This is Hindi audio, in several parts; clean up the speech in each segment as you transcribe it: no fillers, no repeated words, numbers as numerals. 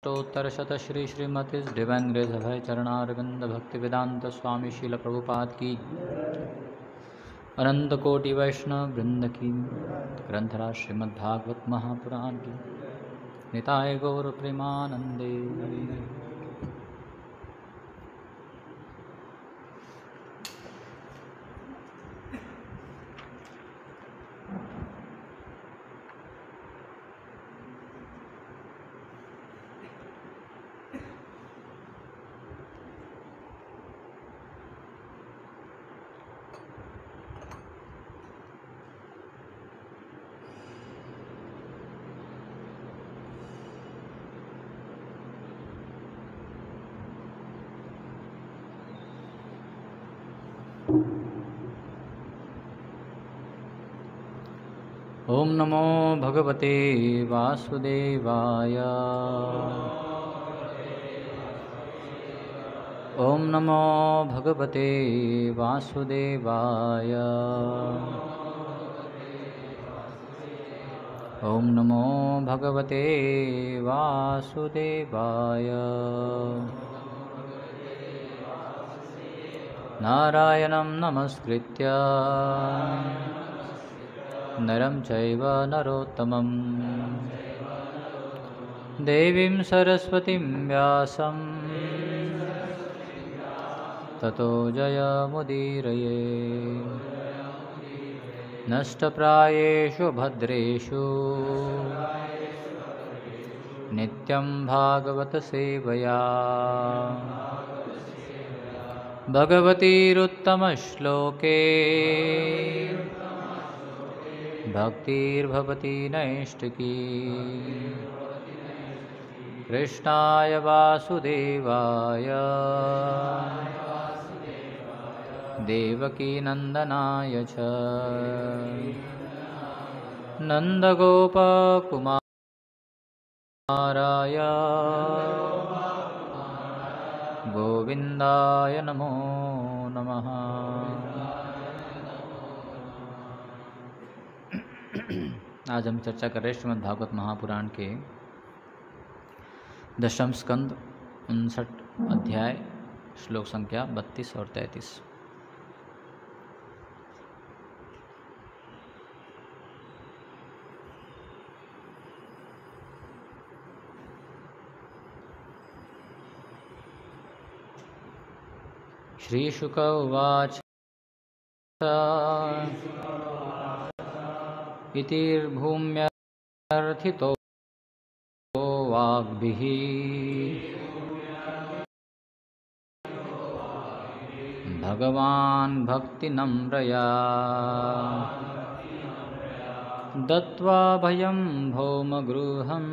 अष्टोत्तरशत श्री श्रीमती डिवाइन ग्रेस अभय चरणारविंद भक्ति वेदांत स्वामी शील प्रभुपाद की अनंत कोटि वैष्णव वृंद की ग्रंथराज श्रीमद्भागवत महापुराण की निताय गौर प्रेमानंदे। ओम नमो भगवते वासुदेवाय। ओम नमो भगवते वासुदेवाय। ओम नमो भगवते वासुदेवाय। नारायणं नमस्कृत्य नरं चैव नरोत्तमं देवीं सरस्वतीं व्यासं ततो जयमुदीरये। नष्टप्रायेषु भद्रेषु नित्यं भागवत सेवया भगवतीरुत्तमश्लोके भक्तिर्भवती नैष्टिकी। कृष्णाय वासुदेवाय देवकीनन्दनाय च नन्दगोपकुमाराय गोविन्दाय नमो नमः। आज हम चर्चा कर रहे हैं श्रीमद् भागवत महापुराण के 10वें स्कंद 59 अध्याय श्लोक संख्या 32 और 33। श्रीशुक उवाच इतिर्भूम्यर्थितो वाग्भिः भगवान् भक्तिनम्रया दत्त्वा भयं भौमगृहं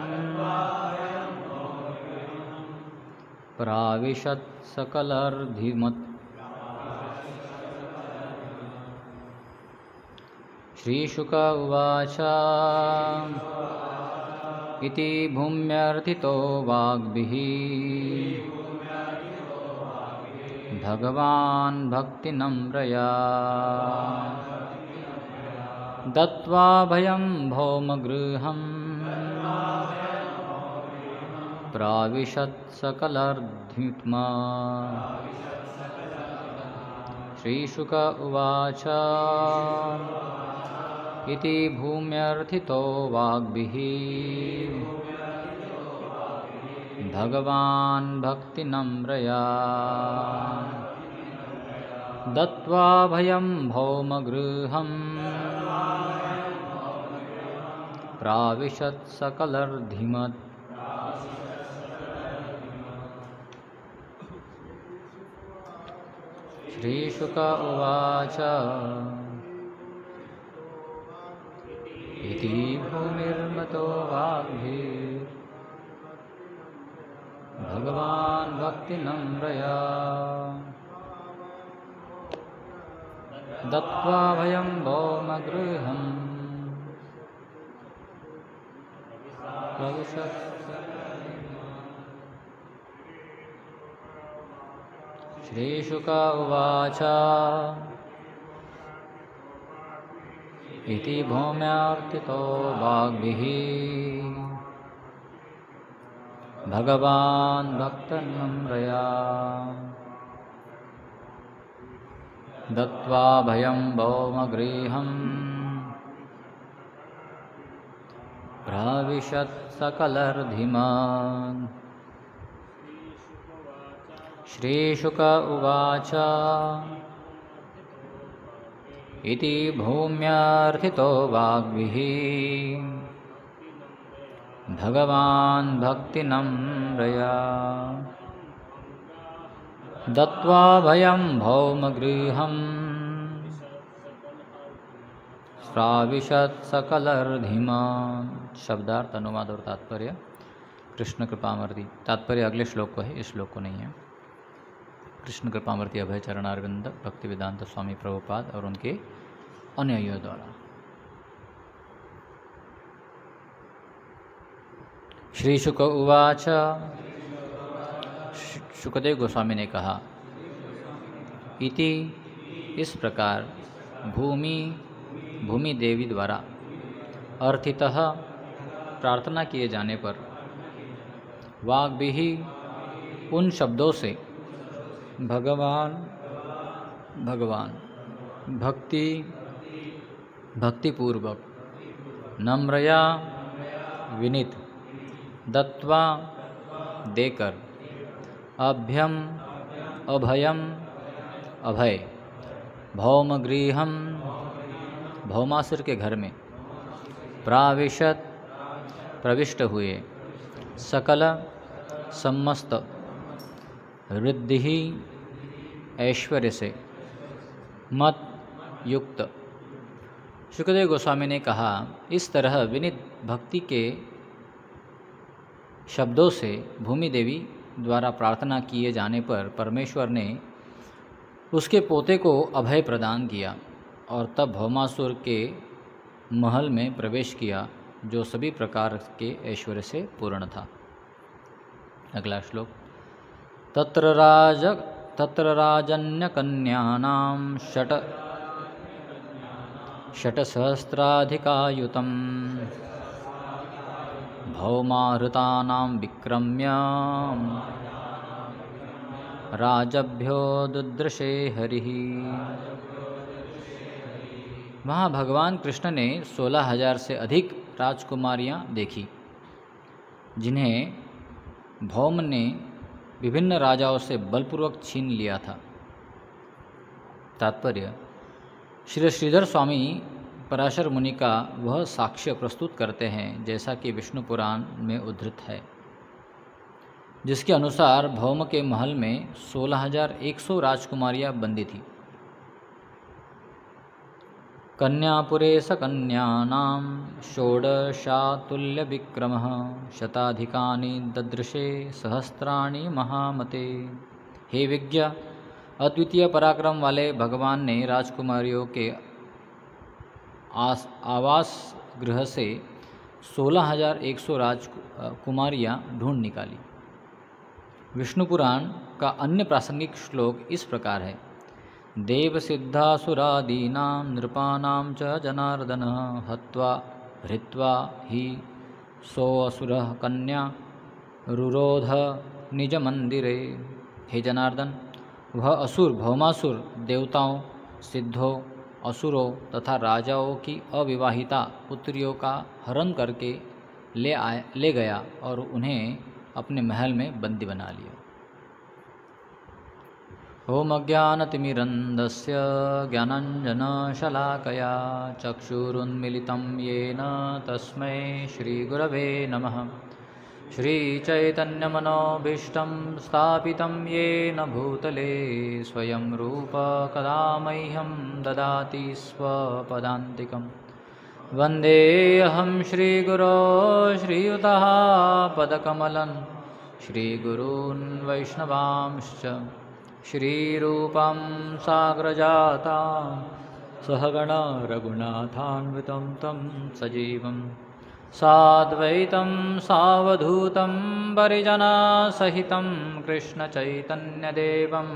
प्राविशत् सकलर्धिमत्। श्रीशुक उवाच इति भूम्यर्थितो वाग्भिः भगवान् भक्तिनम्रया दत्त्वा भयं भौमगृहं प्राविशत् सकलर्धिमा। श्रीशुक उवाच इति भूम्यर्थितो वाग्भिः भगवान् भक्तिनम्रया दत्त्वा भयं भौमगृहं प्राविशत् सकलर्धिमत्। श्रीशुक उवाच इति भूमिर्मतो वाग्भिः भगवान् भक्तिनम्रया दत्त्वा भयं भौमगृहं प्रविशत्। श्रीशुक उवाच इति भूम्यार्थितो वाग्भिः भगवान् भक्तनम्रया दत्त्वा भयं भौमगृहं प्राविशत् सकलर्धिमान्। श्रीशुक उवाच इति भूम्यार्थितो वाग्भिः भगवान् भक्तिनम्रया दत्त्वा भयं भौमगृहं प्राविशत् सकलर्धिमान्। शब्दार्थ, अनुवाद और तात्पर्य। कृष्ण कृपामर्ति। तात्पर्य अगले श्लोक को है, इस श्लोक को नहीं है। कृष्ण कृपामर्ति अभय चरणारविंद भक्ति वेदांत स्वामी प्रभुपाद और उनके अनुयायियों द्वारा। श्री शुक उवाच, शुकदेव गोस्वामी ने कहा, इति इस प्रकार भूमि देवी द्वारा अर्थितः प्रार्थना किए जाने पर वाग्भिः उन शब्दों से भगवान भक्तिपूर्वक नम्रया विनीत दत्त्वा देकर अभयम अभय भौमगृहम भौमासुर के घर में प्रविष्ट हुए सकल समस्त रिद्धि ऐश्वर्य से मत युक्त। शुकदेव गोस्वामी ने कहा, इस तरह विनीत भक्ति के शब्दों से भूमि देवी द्वारा प्रार्थना किए जाने पर परमेश्वर ने उसके पोते को अभय प्रदान किया और तब भौमासुर के महल में प्रवेश किया, जो सभी प्रकार के ऐश्वर्य से पूर्ण था। अगला श्लोक। तत्र राजन्यकन्यानां षट्सहस्राधिकायुतं भौमाहृतानां विक्रम्य राजभ्यो दुदृशे हरिः। वहाँ भगवान कृष्ण ने 16,000 से अधिक राजकुमारियाँ देखी, जिन्हें भौम ने विभिन्न राजाओं से बलपूर्वक छीन लिया था। तात्पर्य। श्री श्रीधर स्वामी पराशर मुनि का वह साक्ष्य प्रस्तुत करते हैं, जैसा कि विष्णु पुराण में उद्धृत है, जिसके अनुसार भौम के महल में 16,100 राजकुमारियाँ बंदी थी। कन्यापुरे सकन्यानां षोडशातुल्य विक्रमः शताधिकानि ददृशे सहस्राणि महामते। हे विज्ञ, अद्वितीय पराक्रम वाले भगवान ने राजकुमारियों के आवास गृह से 16,100 राजकुमारियाँ ढूंढ निकाली। विष्णु पुराण का अन्य प्रासंगिक श्लोक इस प्रकार है। देवसिद्धासुरादीनां नृपाणां च जनार्दनः हत्वा हृत्वा हि सोऽसुरः कन्या रुरोध निज मंदिरे। हे जनार्दन, वह असुर भौमासुर देवताओं, सिद्धों, असुरों तथा राजाओं की अविवाहिता पुत्रियों का हरण करके ले गया और उन्हें अपने महल में बंदी बना लिया। ओम अज्ञानतिमिरन्धस्य ज्ञानाञ्जनशलाकया चक्षुरुन्मिलितं येन तस्मै श्रीगुरवे नमः। श्रीचैतन्यमनोभीष्टं स्थापितं येन भूतले स्वयं रूप कदा मह्यं ददाति स्वपदान्तिकं। वन्देऽहं श्रीगुरो श्रीयुतः पदकमलं श्रीगुरून् वैष्णवांश्च श्रीरूपं साग्रजातां सहगण रघुनाथान्वितं तं सजीवं साद्वैतं सावधूतं परिजनसहितं कृष्णचैतन्यदेवं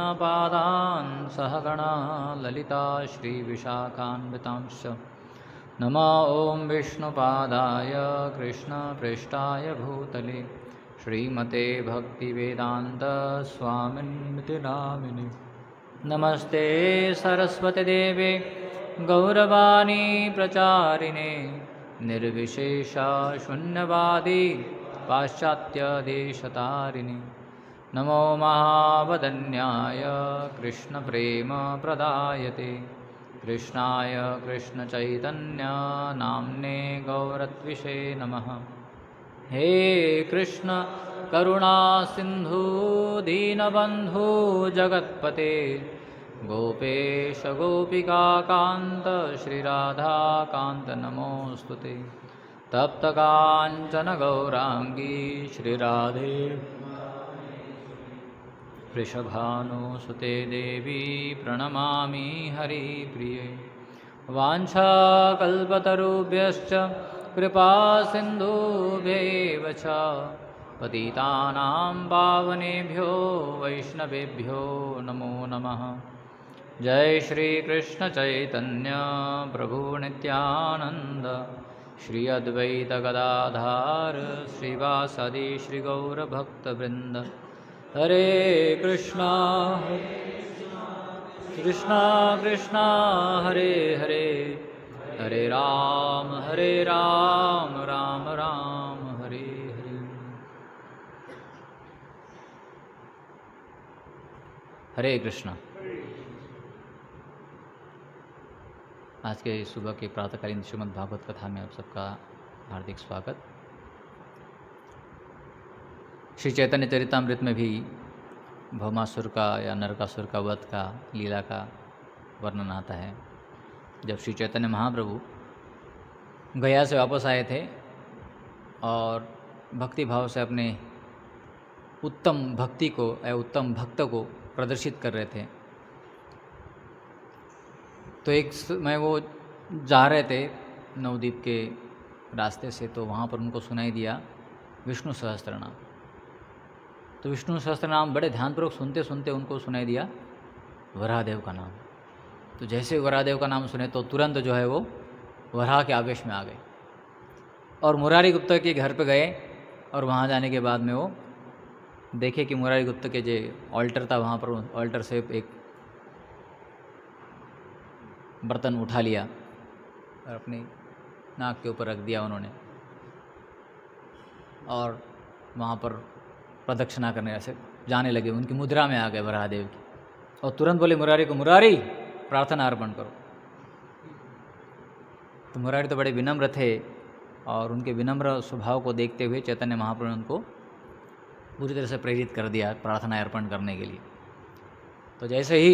श्रीराधाकृष्णपादान् सहगण ललिता श्रीविशाखान्वितांश्च नमः ॐ विष्णुपादाय कृष्णपृष्ठाय भूतले श्रीमते भक्तिवेदान्तस्वामिनिति नामिने। नमस्ते सरस्वतीदेवे गौरवाणी प्रचारिणे निर्विशेषा शून्यवादी पाश्चात्यदेशतारिणे। नमो महावदन्याय कृष्णप्रेमप्रदायते कृष्णाय कृष्णचैतन्य नाम्ने गौरत्विषे नमः। हे कृष्ण करुणा सिंधु दीनबंधु जगत्पते गोपेश गोपिका कांत श्रीराधा कांत नमोस्तुते। तप्त कांचन गौरांगी श्रीराधे वृषभानुसुते देवी प्रणमामि हरिप्रिये। वाञ्छाकल्पतरुभ्यश्च कृपा सिन्धुभ्यैव च पतितानां पावनेभ्यो वैष्णवेभ्यो नमो नमः। जय श्री कृष्ण चैतन्य प्रभु नित्यानंद श्री अद्वैत गदाधार श्रीवासदि श्री गौरभक्तवृंद। हरे कृष्णा कृष्णा कृष्णा हरे हरे हरे राम राम राम हरे हरे। हरे कृष्णा। आज के सुबह के प्रातःकालीन श्रीमद् भागवत कथा में आप सबका हार्दिक स्वागत। श्री चैतन्य चरितामृत में भी भौमासुर का या नरकासुर का वध का लीला का वर्णन आता है। जब श्री चैतन्य महाप्रभु गया से वापस आए थे और भक्ति भाव से अपने उत्तम भक्ति को या उत्तम भक्त को प्रदर्शित कर रहे थे, तो एक समय वो जा रहे थे नवद्वीप के रास्ते से, तो वहाँ पर उनको सुनाई दिया विष्णु सहस्त्रनाम। तो विष्णु सहस्त्रनाम बड़े ध्यानपूर्वक सुनते सुनते उनको सुनाई दिया वराहदेव का नाम। तो जैसे वराहदेव का नाम सुने तो तुरंत जो है वो वराह के आवेश में आ गए और मुरारी गुप्ता के घर पे गए। और वहाँ जाने के बाद में वो देखे कि मुरारी गुप्ता के जो ऑल्टर था वहाँ पर ऑल्टर से एक बर्तन उठा लिया और अपनी नाक के ऊपर रख दिया उन्होंने, और वहाँ पर प्रदक्षिणा करने ऐसे जाने लगे। उनकी मुद्रा में आ गए वराहदेव की और तुरंत बोले मुरारी को, मुरारी प्रार्थना अर्पण करो। तो मुरारी तो बड़े विनम्र थे और उनके विनम्र स्वभाव को देखते हुए चैतन्य महाप्रभु ने उनको पूरी तरह से प्रेरित कर दिया प्रार्थना अर्पण करने के लिए। तो जैसे ही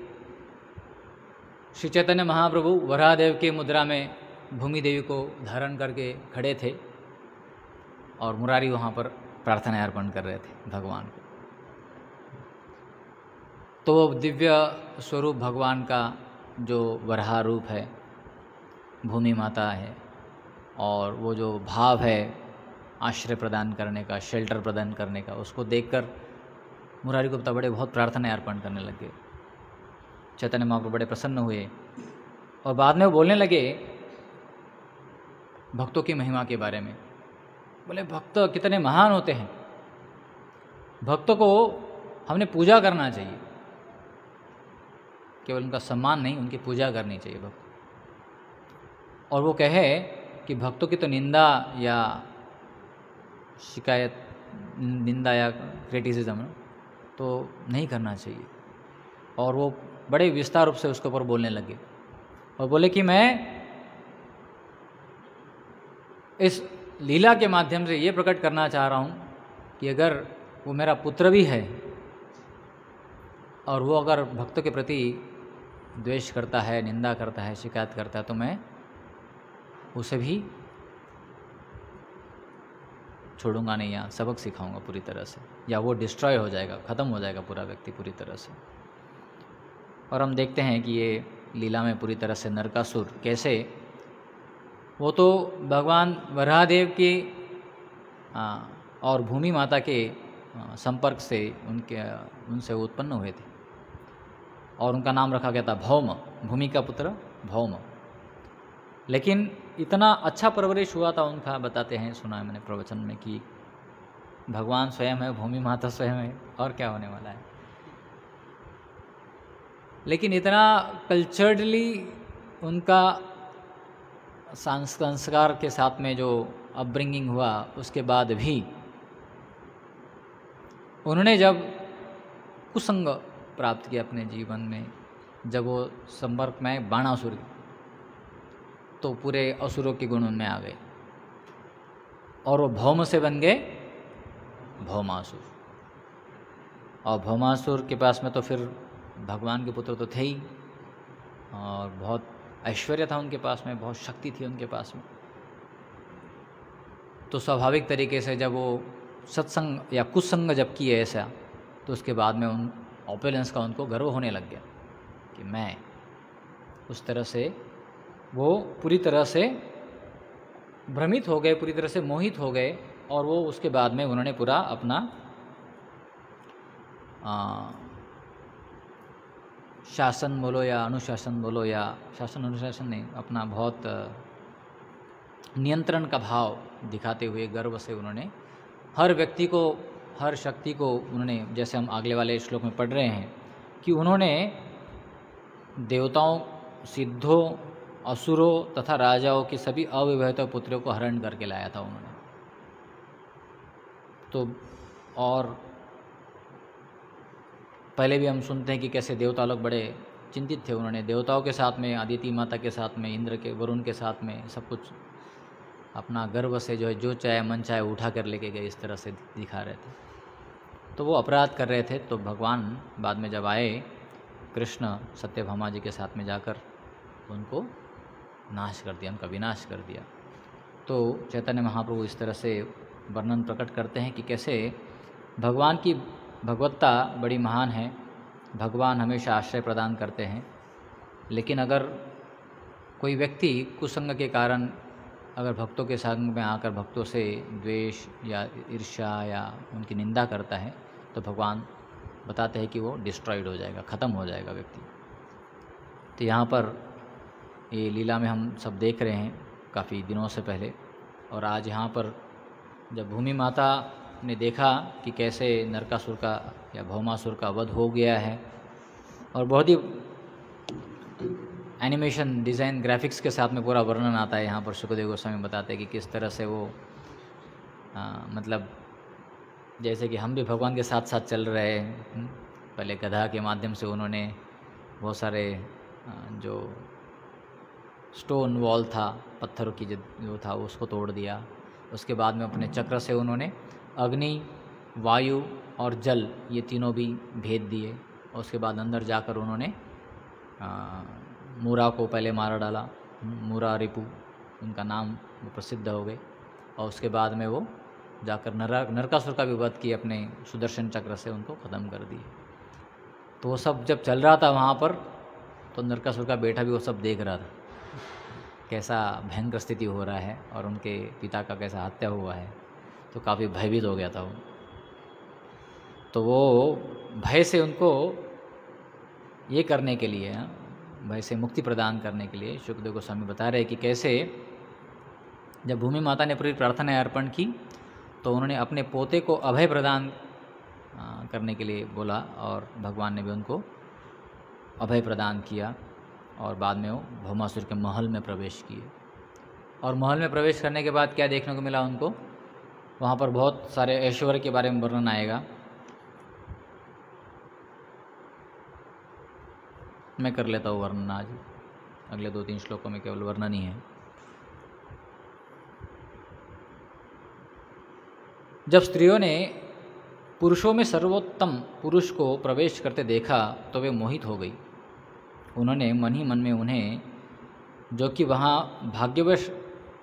श्री चैतन्य महाप्रभु वराहदेव की मुद्रा में भूमि देवी को धारण करके खड़े थे और मुरारी वहाँ पर प्रार्थना अर्पण कर रहे थे भगवान को। तो वो दिव्य स्वरूप भगवान का जो वराह रूप है, भूमि माता है, और वो जो भाव है आश्रय प्रदान करने का, शेल्टर प्रदान करने का, उसको देखकर मुरारी गुप्ता बड़े बहुत प्रार्थना अर्पण करने लगे। चैतन्य महाप्रभु बड़े प्रसन्न हुए और बाद में वो बोलने लगे भक्तों की महिमा के बारे में। बोले भक्त कितने महान होते हैं, भक्तों को हमने पूजा करना चाहिए, केवल उनका सम्मान नहीं, उनकी पूजा करनी चाहिए भक्त। और वो कहे कि भक्तों की तो निंदा या शिकायत, निंदा या क्रिटिसिज्म तो नहीं करना चाहिए। और वो बड़े विस्तार रूप से उसके ऊपर बोलने लगे और बोले कि मैं इस लीला के माध्यम से ये प्रकट करना चाह रहा हूँ कि अगर वो मेरा पुत्र भी है और वो अगर भक्तों के प्रति द्वेष करता है, निंदा करता है, शिकायत करता है, तो मैं उसे भी छोड़ूंगा नहीं, या सबक सिखाऊंगा पूरी तरह से, या वो डिस्ट्रॉय हो जाएगा, ख़त्म हो जाएगा पूरा व्यक्ति पूरी तरह से। और हम देखते हैं कि ये लीला में पूरी तरह से नरकासुर कैसे, वो तो भगवान वराहदेव के और भूमि माता के संपर्क से उनसे उत्पन्न हुए थे और उनका नाम रखा गया था भौम, भूमि का पुत्र भौम। लेकिन इतना अच्छा परवरिश हुआ था उनका, बताते हैं, सुना है मैंने प्रवचन में कि भगवान स्वयं है, भूमि माता स्वयं है, और क्या होने वाला है। लेकिन इतना कल्चरली उनका संस्कार के साथ में जो अपब्रिंगिंग हुआ, उसके बाद भी उन्होंने जब कुसंग प्राप्त किया अपने जीवन में, जब वो संपर्क में बाणासुर, तो पूरे असुरों के गुण उनमें आ गए और वो भौम से बन गए भौमासुर। और भौमासुर के पास में तो फिर भगवान के पुत्र तो थे ही, और बहुत ऐश्वर्य था उनके पास में, बहुत शक्ति थी उनके पास में। तो स्वाभाविक तरीके से जब वो सत्संग या कुसंग जब किए ऐसा, तो उसके बाद में उन ऑपुलेंस का उनको गर्व होने लग गया कि मैं, उस तरह से वो पूरी तरह से भ्रमित हो गए, पूरी तरह से मोहित हो गए। और वो उसके बाद में उन्होंने पूरा अपना शासन बोलो या अनुशासन बोलो, या शासन अनुशासन नहीं, अपना बहुत नियंत्रण का भाव दिखाते हुए गर्व से उन्होंने हर व्यक्ति को, हर शक्ति को उन्होंने, जैसे हम अगले वाले श्लोक में पढ़ रहे हैं कि उन्होंने देवताओं, सिद्धों, असुरों तथा राजाओं के सभी अविवाहित पुत्रों को हरण करके लाया था उन्होंने। तो और पहले भी हम सुनते हैं कि कैसे देवता लोग बड़े चिंतित थे, उन्होंने देवताओं के साथ में, अदिति माता के साथ में, इंद्र के, वरुण के साथ में, सब कुछ अपना गर्व से जो है, जो चाहे मन चाहे उठा कर लेके गए, इस तरह से दिखा रहे थे। तो वो अपराध कर रहे थे। तो भगवान बाद में जब आए, कृष्ण सत्यभामा जी के साथ में जाकर उनको नाश कर दिया, उनका विनाश कर दिया। तो चैतन्य महाप्रभु इस तरह से वर्णन प्रकट करते हैं कि कैसे भगवान की भगवत्ता बड़ी महान है, भगवान हमेशा आश्रय प्रदान करते हैं। लेकिन अगर कोई व्यक्ति कुसंग के कारण अगर भक्तों के संग में आकर भक्तों से द्वेष या ईर्ष्या या उनकी निंदा करता है, तो भगवान बताते हैं कि वो डिस्ट्रॉयड हो जाएगा, ख़त्म हो जाएगा व्यक्ति। तो यहाँ पर ये लीला में हम सब देख रहे हैं काफ़ी दिनों से पहले, और आज यहाँ पर जब भूमि माता ने देखा कि कैसे नरकासुर का या भौमासुर का वध हो गया है, और बहुत ही एनिमेशन, डिज़ाइन, ग्राफिक्स के साथ में पूरा वर्णन आता है। यहाँ पर सुखदेव गोस्वामी बताते हैं कि किस तरह से वो मतलब जैसे कि हम भी भगवान के साथ साथ चल रहे हैं। पहले गधा के माध्यम से उन्होंने बहुत सारे जो स्टोन वॉल था, पत्थरों की जो था, उसको तोड़ दिया। उसके बाद में अपने चक्र से उन्होंने अग्नि, वायु और जल, ये तीनों भी भेद दिए। और उसके बाद अंदर जाकर उन्होंने मूरा को पहले मार डाला, मूरा रिपु उनका नाम वो प्रसिद्ध हो गए। और उसके बाद में वो जाकर नरकासुर का भी वध किए, अपने सुदर्शन चक्र से उनको ख़त्म कर दिए। तो वो सब जब चल रहा था वहाँ पर, तो नरकासुर का बेटा भी वो सब देख रहा था, कैसा भयंकर स्थिति हो रहा है और उनके पिता का कैसा हत्या हुआ है। तो काफ़ी भयभीत हो गया था वो। तो वो भय से उनको ये करने के लिए, भय से मुक्ति प्रदान करने के लिए सुखदेव गोस्वामी बता रहे हैं कि कैसे जब भूमि माता ने पूरी प्रार्थना अर्पण की, तो उन्होंने अपने पोते को अभय प्रदान करने के लिए बोला, और भगवान ने भी उनको अभय प्रदान किया। और बाद में वो भौमासुर के महल में प्रवेश किए। और महल में प्रवेश करने के बाद क्या देखने को मिला उनको, वहाँ पर बहुत सारे ऐश्वर्य के बारे में वर्णन आएगा। मैं कर लेता हूँ वर्णन आज, अगले 2-3 श्लोकों में केवल वर्णन ही है। जब स्त्रियों ने पुरुषों में सर्वोत्तम पुरुष को प्रवेश करते देखा, तो वे मोहित हो गई। उन्होंने मन ही मन में उन्हें, जो कि वहाँ भाग्यवश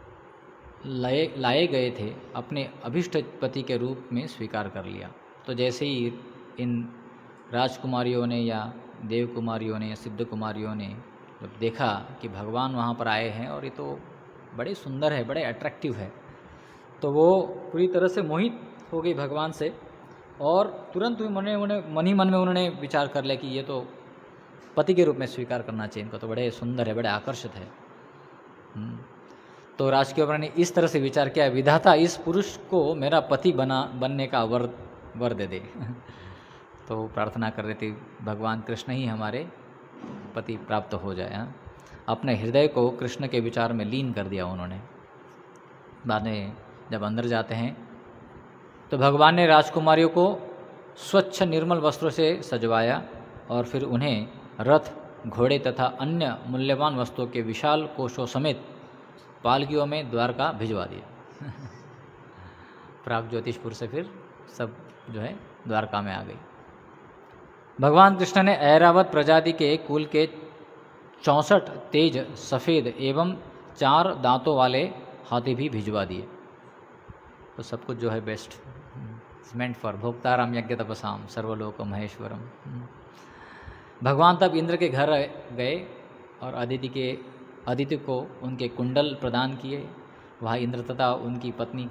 लाए गए थे, अपने अभिष्ट पति के रूप में स्वीकार कर लिया। तो जैसे ही इन राजकुमारियों ने या देव कुमारियों ने या सिद्ध कुमारियों ने जब देखा कि भगवान वहाँ पर आए हैं और ये तो बड़े सुंदर है, बड़े अट्रैक्टिव है, तो वो पूरी तरह से मोहित हो गई भगवान से। और तुरंत उन्होंने मन ही मन में उन्होंने विचार कर लिया कि ये तो पति के रूप में स्वीकार करना चाहिए, इनका तो बड़े सुंदर है, बड़े आकर्षित है। तो राजकुमार ने इस तरह से विचार किया, विधाता इस पुरुष को मेरा पति बनने का वर दे दे। तो प्रार्थना कर रहे थे भगवान कृष्ण ही हमारे पति प्राप्त हो जाए। हाँ, अपने हृदय को कृष्ण के विचार में लीन कर दिया उन्होंने। बाद में जब अंदर जाते हैं तो भगवान ने राजकुमारियों को स्वच्छ निर्मल वस्त्रों से सजवाया और फिर उन्हें रथ, घोड़े तथा अन्य मूल्यवान वस्तुओं के विशाल कोषों समेत पालकियों में द्वारका भिजवा दिया। प्राग ज्योतिषपुर से फिर सब जो है द्वारका में आ गई। भगवान कृष्ण ने ऐरावत प्रजाति के कुल के 64 तेज सफ़ेद एवं 4 दांतों वाले हाथी भी भिजवा दिए। तो सब कुछ जो है बेस्ट मेंट फॉर भोक्ताराम यज्ञ तपसाम सर्वलोक महेश्वरम। भगवान तब इंद्र के घर गए और अदिति को उनके कुंडल प्रदान किए। वहाँ इंद्र तथा उनकी पत्नी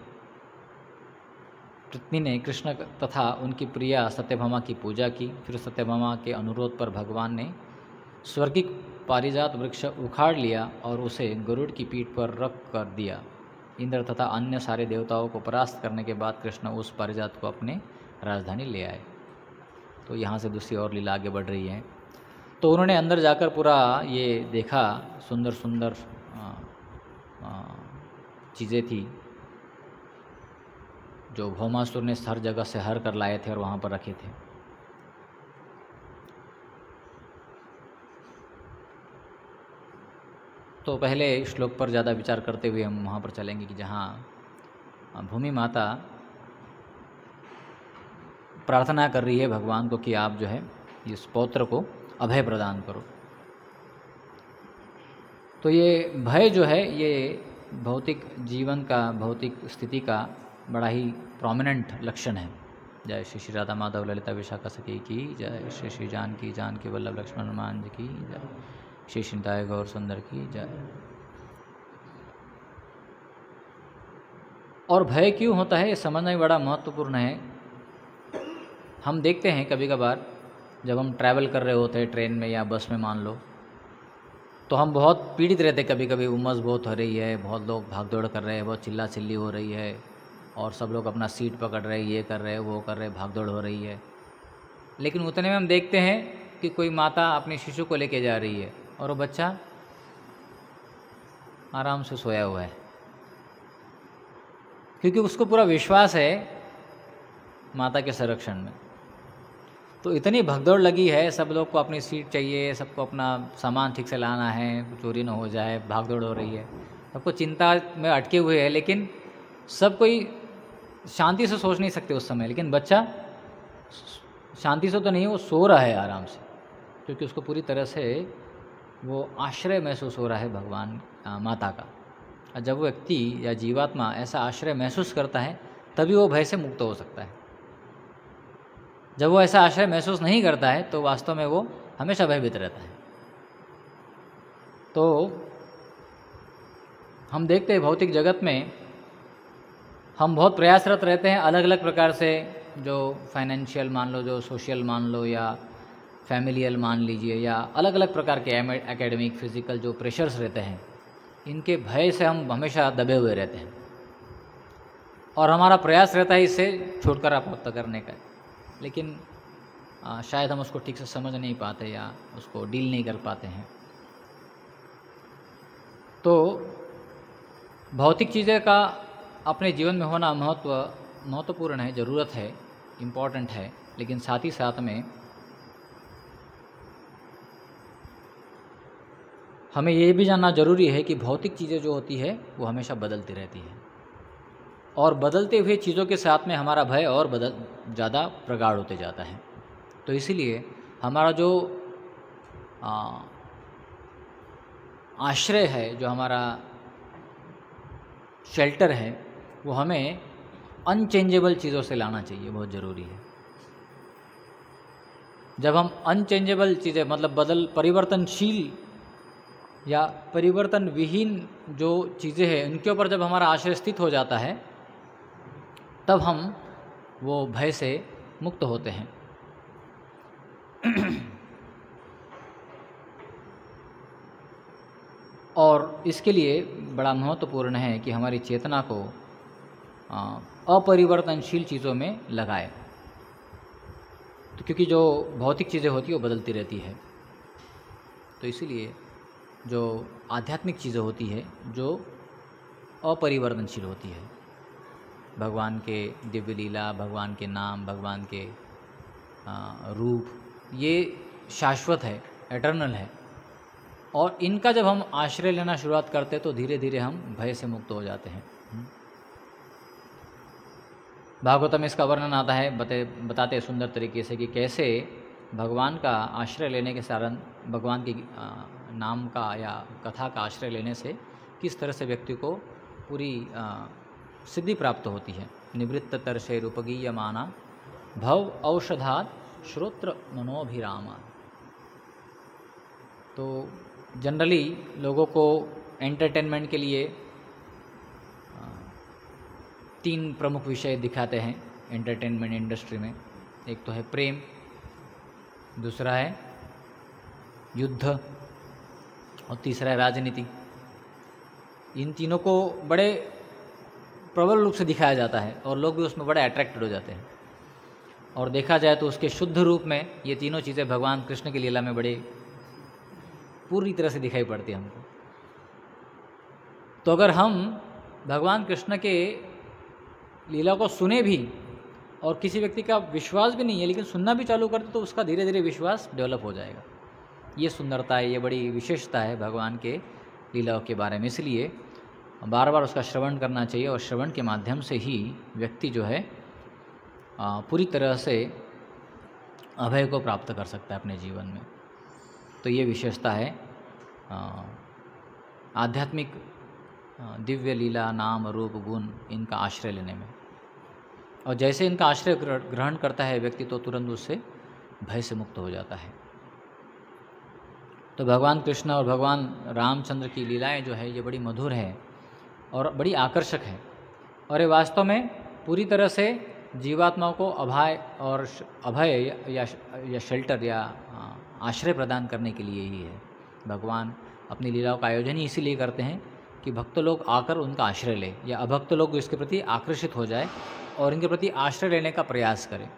ने कृष्ण तथा उनकी प्रिया सत्यभामा की पूजा की। फिर सत्यभामा के अनुरोध पर भगवान ने स्वर्गिक पारिजात वृक्ष उखाड़ लिया और उसे गरुड़ की पीठ पर रख कर दिया। इंद्र तथा अन्य सारे देवताओं को परास्त करने के बाद कृष्ण उस पारिजात को अपने राजधानी ले आए। तो यहाँ से दूसरी और लीला आगे बढ़ रही है। तो उन्होंने अंदर जाकर पूरा ये देखा, सुंदर सुंदर चीज़ें थी जो भौमासुर ने हर जगह से हर कर लाए थे और वहाँ पर रखे थे। तो पहले श्लोक पर ज़्यादा विचार करते हुए हम वहाँ पर चलेंगे कि जहाँ भूमि माता प्रार्थना कर रही है भगवान को कि आप जो है इस पौत्र को अभय प्रदान करो। तो ये भय जो है ये भौतिक जीवन का, भौतिक स्थिति का बड़ा ही प्रोमिनेंट लक्षण है। जय श्री श्री राधा माधव ललिता विशाखा सखी की जय, श्री श्री जानकी वल्लभ लक्ष्मण हनुमान जी की जय, श्री श्रीताय गौर सुंदर की जय। और भय क्यों होता है ये समझना ही बड़ा महत्वपूर्ण है। हम देखते हैं कभी कभार जब हम ट्रैवल कर रहे होते हैं ट्रेन में या बस में मान लो, तो हम बहुत पीड़ित रहते। कभी कभी उमस बहुत हो रही है, बहुत लोग भाग दौड़ कर रहे हैं, बहुत चिल्ला चिल्ली हो रही है और सब लोग अपना सीट पकड़ रहे हैं, ये कर रहे हैं वो कर रहे हैं, भाग दौड़ हो रही है। लेकिन उतने में हम देखते हैं कि कोई माता अपने शिशु को लेके जा रही है और वो बच्चा आराम से सोया हुआ है, क्योंकि उसको पूरा विश्वास है माता के संरक्षण में। तो इतनी भगदौड़ लगी है, सब लोग को अपनी सीट चाहिए, सबको अपना सामान ठीक से लाना है, चोरी न हो जाए, भागदौड़ हो रही है, सबको चिंता में अटके हुए है। लेकिन सब कोई शांति से सोच नहीं सकते उस समय। लेकिन बच्चा शांति से तो नहीं, वो सो रहा है आराम से, क्योंकि उसको पूरी तरह से वो आश्रय महसूस हो रहा है भगवान माता का। जब वो व्यक्ति या जीवात्मा ऐसा आश्रय महसूस करता है तभी वो भय से मुक्त हो सकता है। जब वो ऐसा आश्रय महसूस नहीं करता है तो वास्तव में वो हमेशा भयभीत रहता है। तो हम देखते हैं भौतिक जगत में हम बहुत प्रयासरत रहते हैं अलग अलग प्रकार से, जो फाइनेंशियल मान लो, जो सोशल मान लो, या फैमिलियल मान लीजिए, या अलग अलग प्रकार के एकेडमिक फिजिकल जो प्रेशर्स रहते हैं, इनके भय से हम हमेशा दबे हुए रहते हैं और हमारा प्रयास रहता है इससे छुटकारा प्राप्त करने का। लेकिन शायद हम उसको ठीक से समझ नहीं पाते या उसको डील नहीं कर पाते हैं। तो भौतिक चीज़ें का अपने जीवन में होना महत्वपूर्ण है, ज़रूरत है, इम्पॉर्टेंट है। लेकिन साथ ही साथ में हमें ये भी जानना जरूरी है कि भौतिक चीज़ें जो होती है वो हमेशा बदलती रहती है और बदलते हुए चीज़ों के साथ में हमारा भय और ज़्यादा प्रगाढ़ होते जाता है। तो इसीलिए हमारा जो आश्रय है, जो हमारा शेल्टर है, वो हमें अनचेंजेबल चीज़ों से लाना चाहिए, बहुत ज़रूरी है। जब हम अनचेंजेबल चीज़ें मतलब परिवर्तनशील या परिवर्तन विहीन जो चीज़ें हैं उनके ऊपर जब हमारा आश्रय स्थित हो जाता है तब हम वो भय से मुक्त होते हैं। और इसके लिए बड़ा महत्वपूर्ण है कि हमारी चेतना को अपरिवर्तनशील चीज़ों में लगाए। तो क्योंकि जो भौतिक चीज़ें होती हैं वो बदलती रहती है, तो इसीलिए जो आध्यात्मिक चीज़ें होती है जो अपरिवर्तनशील होती है, भगवान के दिव्य लीला, भगवान के नाम, भगवान के रूप, ये शाश्वत है, एटर्नल है। और इनका जब हम आश्रय लेना शुरुआत करते हैं तो धीरे धीरे हम भय से मुक्त हो जाते हैं। भागवतम में इसका वर्णन आता है, बताते हैं सुंदर तरीके से कि कैसे भगवान का आश्रय लेने के कारण, भगवान की नाम का या कथा का आश्रय लेने से किस तरह से व्यक्ति को पूरी सिद्धि प्राप्त होती है। निवृत्त तरशे रूपगीयमाना भव औषधात श्रोत्र मनोभिरामा। तो जनरली लोगों को एंटरटेनमेंट के लिए 3 प्रमुख विषय दिखाते हैं एंटरटेनमेंट इंडस्ट्री में। एक तो है प्रेम, दूसरा है युद्ध और तीसरा है राजनीति। इन तीनों को बड़े प्रबल रूप से दिखाया जाता है और लोग भी उसमें बड़े अट्रैक्टेड हो जाते हैं। और देखा जाए तो उसके शुद्ध रूप में ये तीनों चीज़ें भगवान कृष्ण की लीला में बड़े पूरी तरह से दिखाई पड़ती है हमको। तो अगर हम भगवान कृष्ण के लीला को सुने भी और किसी व्यक्ति का विश्वास भी नहीं है लेकिन सुनना भी चालू करते तो उसका धीरे धीरे विश्वास डेवलप हो जाएगा। ये सुंदरता है, ये बड़ी विशेषता है भगवान के लीलाओं के बारे में। इसलिए बार बार उसका श्रवण करना चाहिए और श्रवण के माध्यम से ही व्यक्ति जो है पूरी तरह से अभय को प्राप्त कर सकता है अपने जीवन में। तो ये विशेषता है आध्यात्मिक दिव्य लीला, नाम, रूप, गुण, इनका आश्रय लेने में। और जैसे इनका आश्रय ग्रहण करता है व्यक्ति तो तुरंत उससे भय से मुक्त हो जाता है। तो भगवान कृष्ण और भगवान रामचंद्र की लीलाएं जो है ये बड़ी मधुर है और बड़ी आकर्षक है और ये वास्तव में पूरी तरह से जीवात्माओं को अभय या शेल्टर या आश्रय प्रदान करने के लिए ही है। भगवान अपनी लीलाओं का आयोजन ही इसीलिए करते हैं कि भक्त लोग आकर उनका आश्रय ले या अभक्त लोग इसके प्रति आकर्षित हो जाए और इनके प्रति आश्रय लेने का प्रयास करें।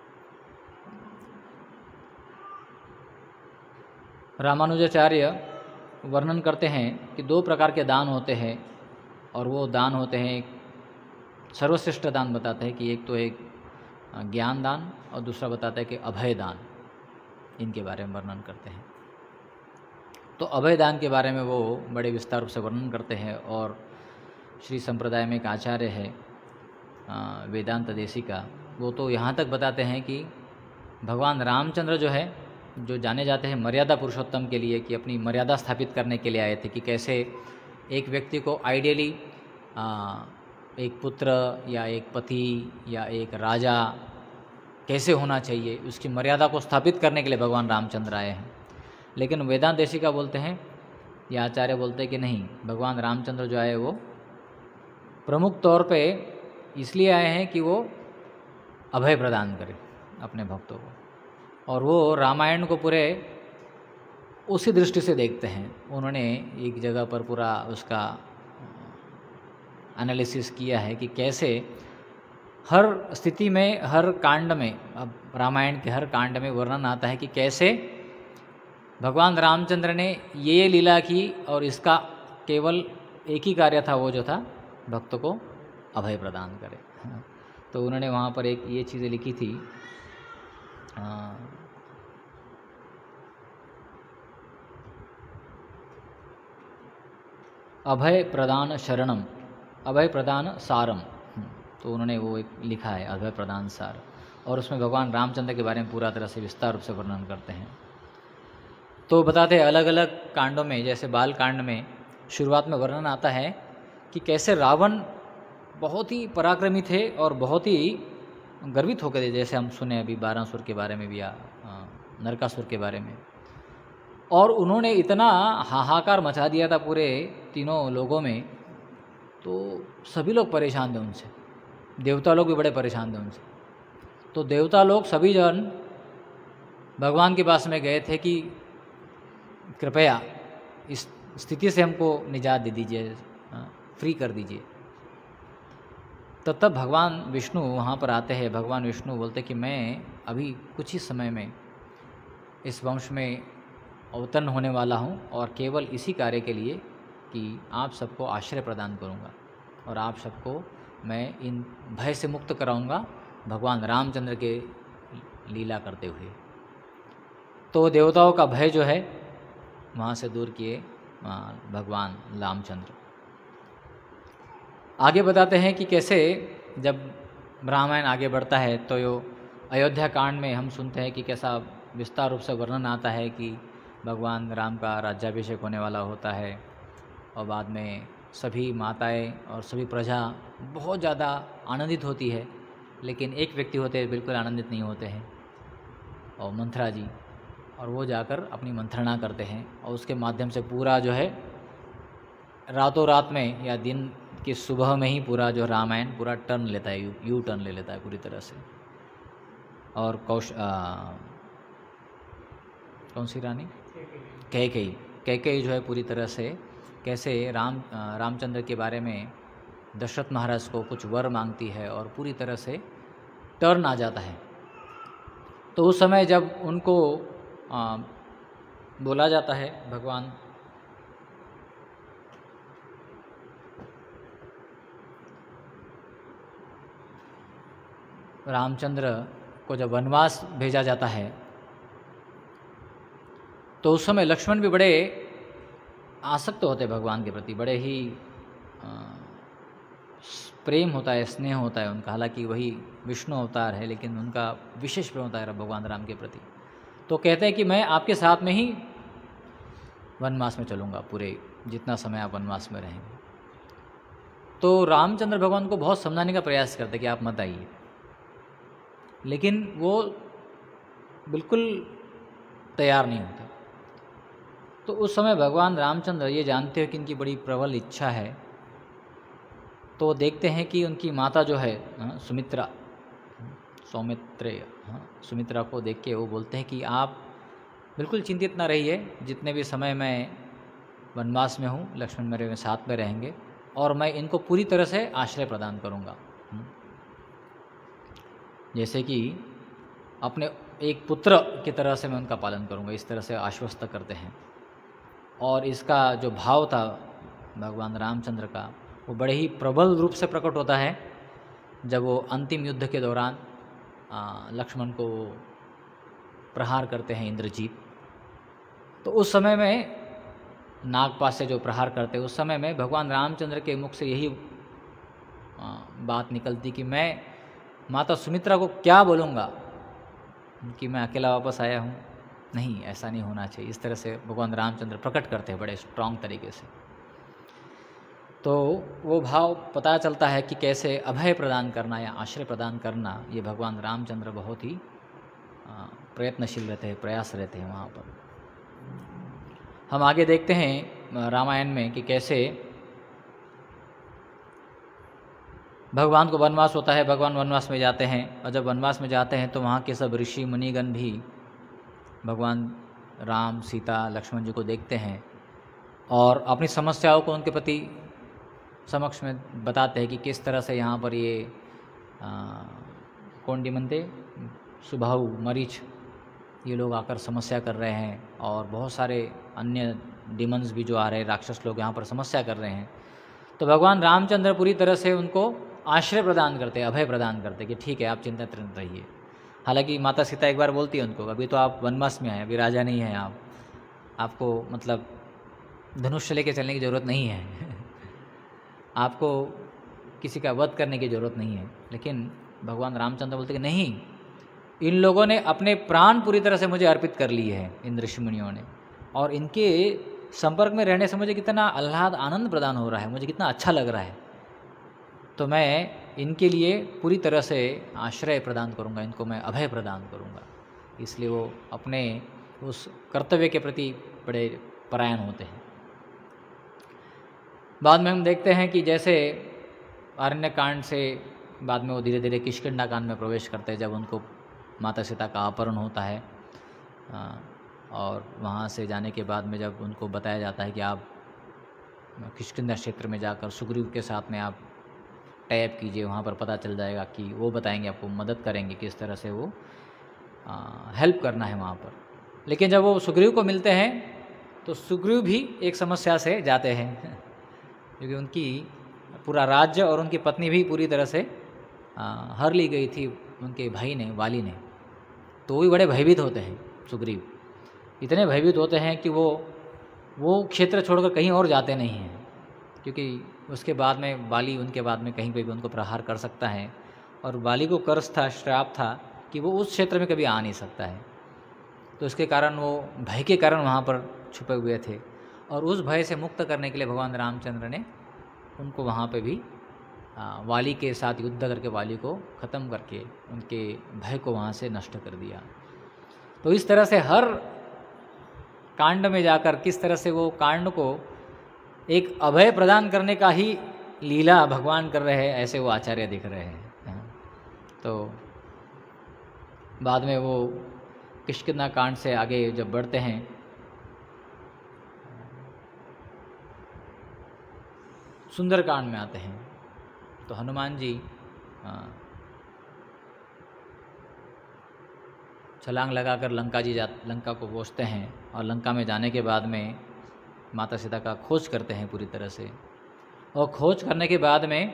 रामानुजाचार्य वर्णन करते हैं कि 2 प्रकार के दान होते हैं और वो दान होते हैं, एक सर्वश्रेष्ठ दान बताते हैं कि एक तो एक ज्ञान दान और दूसरा बताता है कि अभय दान। इनके बारे में वर्णन करते हैं। तो अभय दान के बारे में वो बड़े विस्तार रूप से वर्णन करते हैं और श्री संप्रदाय में एक आचार्य है वेदांत देशिका, वो तो यहाँ तक बताते हैं कि भगवान रामचंद्र जो है, जो जाने जाते हैं मर्यादा पुरुषोत्तम के लिए, कि अपनी मर्यादा स्थापित करने के लिए आए थे कि कैसे एक व्यक्ति को आइडियली एक पुत्र या एक पति या एक राजा कैसे होना चाहिए, उसकी मर्यादा को स्थापित करने के लिए भगवान रामचंद्र आए हैं। लेकिन वेदांत देशिका बोलते हैं, या आचार्य बोलते हैं कि नहीं, भगवान रामचंद्र जो आए वो प्रमुख तौर पे इसलिए आए हैं कि वो अभय प्रदान करें अपने भक्तों को, और वो रामायण को पूरे उसी दृष्टि से देखते हैं। उन्होंने एक जगह पर पूरा उसका एनालिसिस किया है कि कैसे हर स्थिति में, हर कांड में, अब रामायण के हर कांड में वर्णन आता है कि कैसे भगवान रामचंद्र ने ये लीला की और इसका केवल एक ही कार्य था, वो जो था भक्त को अभय प्रदान करे। तो उन्होंने वहाँ पर एक ये चीज़ें लिखी थी, अभय प्रदान शरणम, अभय प्रदान सारम। तो उन्होंने वो एक लिखा है अभय प्रदान सार, और उसमें भगवान रामचंद्र के बारे में पूरा तरह से विस्तार रूप से वर्णन करते हैं। तो बताते हैं अलग अलग कांडों में, जैसे बाल कांड में शुरुआत में वर्णन आता है कि कैसे रावण बहुत ही पराक्रमी थे और बहुत ही गर्वित होकर थे, जैसे हम सुने अभी 12 सुर के बारे में भी या नरकासुर के बारे में। और उन्होंने इतना हाहाकार मचा दिया था पूरे तीनों लोगों में, तो सभी लोग परेशान थे उनसे, देवता लोग भी बड़े परेशान थे उनसे। तो देवता लोग सभी जन भगवान के पास में गए थे कि कृपया इस स्थिति से हमको निजात दे दीजिए, फ्री कर दीजिए। तो तब भगवान विष्णु वहाँ पर आते हैं। भगवान विष्णु बोलते कि मैं अभी कुछ ही समय में इस वंश में अवतरण होने वाला हूँ और केवल इसी कार्य के लिए कि आप सबको आश्रय प्रदान करूँगा और आप सबको मैं इन भय से मुक्त कराऊँगा भगवान रामचंद्र के लीला करते हुए। तो देवताओं का भय जो है वहाँ से दूर किए भगवान रामचंद्र। आगे बताते हैं कि कैसे जब रामायण आगे बढ़ता है तो यो अयोध्या कांड में हम सुनते हैं कि कैसा विस्तार रूप से वर्णन आता है कि भगवान राम का राज्याभिषेक होने वाला होता है और बाद में सभी माताएं और सभी प्रजा बहुत ज़्यादा आनंदित होती है, लेकिन एक व्यक्ति होते हैं बिल्कुल आनंदित नहीं होते हैं, और मंथरा जी, और वो जाकर अपनी मंत्रणा करते हैं और उसके माध्यम से पूरा जो है रातों रात में या दिन की सुबह में ही पूरा जो रामायण पूरा टर्न लेता है, यू टर्न ले लेता है पूरी तरह से। और कौन सी रानी? कैकेयी जो है पूरी तरह से कैसे रामचंद्र के बारे में दशरथ महाराज को कुछ वर मांगती है और पूरी तरह से टर्न आ जाता है। तो उस समय जब उनको बोला जाता है, भगवान रामचंद्र को जब वनवास भेजा जाता है तो उस समय लक्ष्मण भी बड़े आसक्त होते हैं भगवान के प्रति, बड़े ही प्रेम होता है, स्नेह होता है उनका। हालांकि वही विष्णु अवतार है लेकिन उनका विशेष प्रेम होता है भगवान राम के प्रति। तो कहते हैं कि मैं आपके साथ में ही वनवास में चलूँगा, पूरे जितना समय आप वनवास में रहेंगे। तो रामचंद्र भगवान को बहुत समझाने का प्रयास करते कि आप मत आइए, लेकिन वो बिल्कुल तैयार नहीं होते। तो उस समय भगवान रामचंद्र ये जानते हो कि इनकी बड़ी प्रबल इच्छा है, तो देखते हैं कि उनकी माता जो है सुमित्रा, सुमित्रा को देख के वो बोलते हैं कि आप बिल्कुल चिंतित ना रहिए, जितने भी समय मैं वनवास में हूँ लक्ष्मण मेरे साथ में रहेंगे और मैं इनको पूरी तरह से आश्रय प्रदान करूँगा। जैसे कि अपने एक पुत्र की तरह से मैं उनका पालन करूँगा, इस तरह से आश्वस्त करते हैं। और इसका जो भाव था भगवान रामचंद्र का वो बड़े ही प्रबल रूप से प्रकट होता है जब वो अंतिम युद्ध के दौरान लक्ष्मण को प्रहार करते हैं इंद्रजीत। तो उस समय में नागपाश से जो प्रहार करते उस समय में भगवान रामचंद्र के मुख से यही बात निकलती कि मैं माता सुमित्रा को क्या बोलूँगा कि मैं अकेला वापस आया हूँ। नहीं, ऐसा नहीं होना चाहिए। इस तरह से भगवान रामचंद्र प्रकट करते हैं बड़े स्ट्रांग तरीके से। तो वो भाव पता चलता है कि कैसे अभय प्रदान करना या आश्रय प्रदान करना ये भगवान रामचंद्र बहुत ही प्रयत्नशील रहते हैं, प्रयास रहते हैं वहाँ पर। हम आगे देखते हैं रामायण में कि कैसे भगवान को वनवास होता है, भगवान वनवास में जाते हैं और जब वनवास में जाते हैं तो वहाँ के सब ऋषि मुनिगण भी भगवान राम, सीता, लक्ष्मण जी को देखते हैं और अपनी समस्याओं को उनके प्रति समक्ष में बताते हैं कि किस तरह से यहाँ पर ये कौन डिमनते, सुबाहु, मरीच, ये लोग आकर समस्या कर रहे हैं और बहुत सारे अन्य डिमंस भी जो आ रहे हैं, राक्षस लोग यहाँ पर समस्या कर रहे हैं। तो भगवान रामचंद्र पूरी तरह से उनको आश्रय प्रदान करते, अभय प्रदान करते कि ठीक है आप चिंतित रहिए। हालांकि माता सीता एक बार बोलती है उनको, अभी तो आप वनवास में हैं, अभी राजा नहीं हैं आप, आपको मतलब धनुष लेके चलने की ज़रूरत नहीं है आपको किसी का वध करने की ज़रूरत नहीं है। लेकिन भगवान रामचंद्र बोलते कि नहीं, इन लोगों ने अपने प्राण पूरी तरह से मुझे अर्पित कर लिए हैं, इन ऋषि मुनियों ने, और इनके संपर्क में रहने से मुझे कितना आह्लाद, आनंद प्रदान हो रहा है, मुझे कितना अच्छा लग रहा है। तो मैं इनके लिए पूरी तरह से आश्रय प्रदान करूंगा, इनको मैं अभय प्रदान करूंगा। इसलिए वो अपने उस कर्तव्य के प्रति बड़े परायण होते हैं। बाद में हम देखते हैं कि जैसे अरण्य कांड से बाद में वो धीरे धीरे किष्किंधा कांड में प्रवेश करते हैं, जब उनको माता सीता का अपहरण होता है और वहाँ से जाने के बाद में जब उनको बताया जाता है कि आप किष्किंधा क्षेत्र में जाकर सुग्रीव के साथ में आप टाइप कीजिए, वहाँ पर पता चल जाएगा कि वो बताएंगे आपको, मदद करेंगे किस तरह से वो हेल्प करना है वहाँ पर। लेकिन जब वो सुग्रीव को मिलते हैं तो सुग्रीव भी एक समस्या से जाते हैं क्योंकि उनकी पूरा राज्य और उनकी पत्नी भी पूरी तरह से हर ली गई थी उनके भाई ने, वाली ने। तो वो भी बड़े भयभीत होते हैं सुग्रीव, इतने भयभीत होते हैं कि वो क्षेत्र छोड़कर कहीं और जाते नहीं हैं, क्योंकि उसके बाद में वाली उनके बाद में कहीं पे भी उनको प्रहार कर सकता है। और वाली को कर्ज था, श्राप था कि वो उस क्षेत्र में कभी आ नहीं सकता है। तो इसके कारण वो भय के कारण वहाँ पर छुपे हुए थे, और उस भय से मुक्त करने के लिए भगवान रामचंद्र ने उनको वहाँ पे भी वाली के साथ युद्ध करके वाली को ख़त्म करके उनके भय को वहाँ से नष्ट कर दिया। तो इस तरह से हर कांड में जाकर किस तरह से वो कांड को एक अभय प्रदान करने का ही लीला भगवान कर रहे हैं, ऐसे वो आचार्य दिख रहे हैं। तो बाद में वो किष्किंधा कांड से आगे जब बढ़ते हैं, सुंदरकांड में आते हैं, तो हनुमान जी छलांग लगाकर लंका को पहुँचते हैं, और लंका में जाने के बाद में माता सीता का खोज करते हैं पूरी तरह से। और खोज करने के बाद में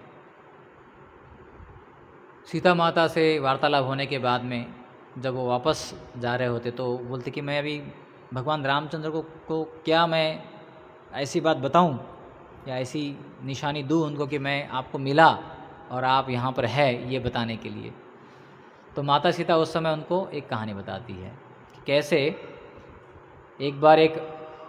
सीता माता से वार्तालाप होने के बाद में जब वो वापस जा रहे होते तो बोलते कि मैं अभी भगवान रामचंद्र को क्या मैं ऐसी बात बताऊं या ऐसी निशानी दूं उनको कि मैं आपको मिला और आप यहाँ पर है, ये बताने के लिए। तो माता सीता उस समय उनको एक कहानी बताती है कि कैसे एक बार एक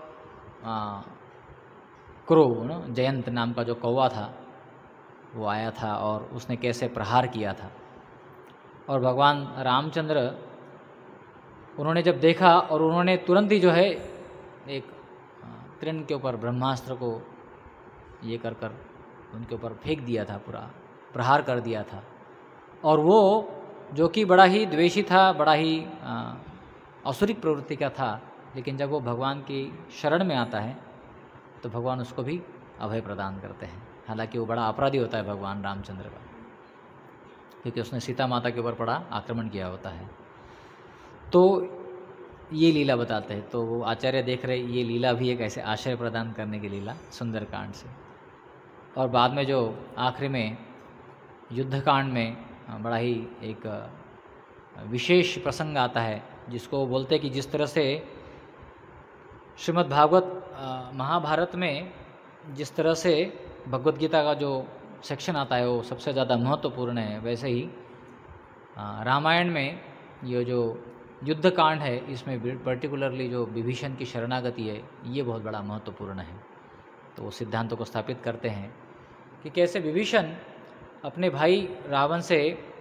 क्रो जयंत नाम का जो कौवा था वो आया था और उसने कैसे प्रहार किया था। और भगवान रामचंद्र उन्होंने जब देखा और उन्होंने तुरंत ही जो है एक तृण के ऊपर ब्रह्मास्त्र को ये कर उनके ऊपर फेंक दिया था, पूरा प्रहार कर दिया था। और वो जो कि बड़ा ही द्वेषी था, बड़ा ही असुरिक प्रवृत्ति का था, लेकिन जब वो भगवान की शरण में आता है तो भगवान उसको भी अभय प्रदान करते हैं। हालांकि वो बड़ा अपराधी होता है भगवान रामचंद्र का, क्योंकि उसने सीता माता के ऊपर बड़ा आक्रमण किया होता है। तो ये लीला बताते हैं। तो वो आचार्य देख रहे ये लीला भी एक ऐसे आश्रय प्रदान करने की लीला सुंदरकांड से। और बाद में जो आखिरी में युद्धकांड में बड़ा ही एक विशेष प्रसंग आता है, जिसको बोलते हैं कि जिस तरह से श्रीमद् भागवत महाभारत में जिस तरह से भगवद गीता का जो सेक्शन आता है वो सबसे ज़्यादा महत्वपूर्ण है, वैसे ही रामायण में ये जो युद्ध कांड है इसमें पर्टिकुलरली जो विभीषण की शरणागति है ये बहुत बड़ा महत्वपूर्ण है। तो वो सिद्धांतों को स्थापित करते हैं कि कैसे विभीषण अपने भाई रावण से